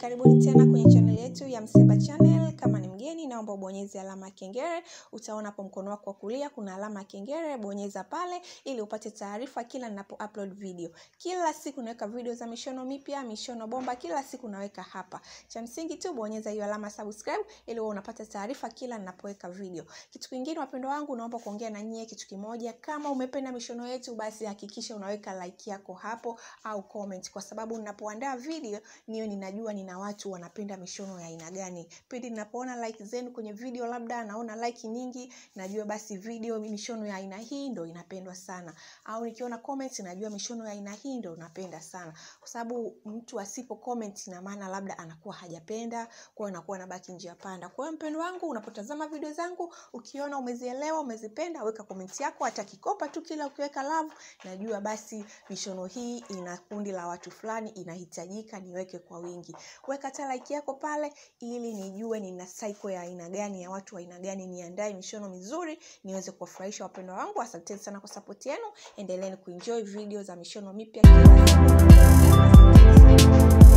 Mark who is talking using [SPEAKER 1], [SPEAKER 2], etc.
[SPEAKER 1] Karibuni tena kwenye channel yetu ya Msemba Channel. Kama ni mgeni naomba ubonyeze alama ya kengele. Utaona hapo mkono wako wa kulia kuna alama ya kengele, bonyeza pale ili upate taarifa kila ninapo upload video. Kila siku naweka video za mishono mipya, mishono bomba, kila siku naweka hapa. Cha msingi tu bonyeza hiyo alama subscribe ili uwe unapata taarifa kila ninapoweka video. Kitu kingine wapendwa wangu, naomba kuongea na nyie kitu kimoja. Kama umependa mishono yetu basi hakikisha unaweka like yako hapo au comment, kwa sababu ninapoandaa video niyo ninajua nina watu wanapenda mishono ya aina gani. Pindi ninapoona like zenu kwenye video, labda naona like nyingi, najua basi video mishono ya aina hii ndio inapendwa sana. Au nikiona comment najua mishono ya aina hii ndio unapenda sana. Kwa sababu mtu asipo comment ina maana labda anakuwa hajapenda, kwa hiyo anakuwa anabaki njia panda. Kwa hiyo mpendwa wangu, unapotazama video zangu ukiona umezielewa, umezipenda, weka comment yako, hata kikopa tu kila ukiweka love, najua basi mishono hii ina kundi la watu fulani, inahitajika niweke kwa wingi. Weka hata like yako pale ili nijue nina cycle ya aina gani, ya watu wa aina gani, niandae mishono mizuri niweze kuwafurahisha wapendwa wangu. Asante sana kwa support yenu. Endeleeni kuenjoy video za mishono mipya kila siku.